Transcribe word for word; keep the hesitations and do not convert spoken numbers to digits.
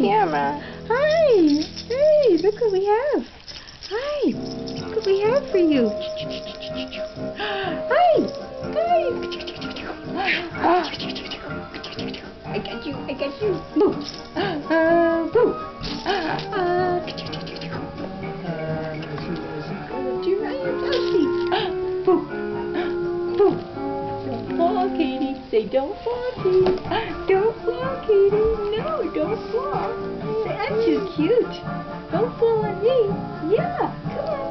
camera. Hi. Hey, look what we have. Hi. Look what we have for you. Hi. Hi. I got you. I got you. Boo. Uh, boo. Uh, do I am Elsie. Boo. Boo. Don't fall, Katie. Say don't fall, Katie. Don't fall, Katie. No, don't fall. Say I'm too cute. Don't fall on me. Yeah, come on.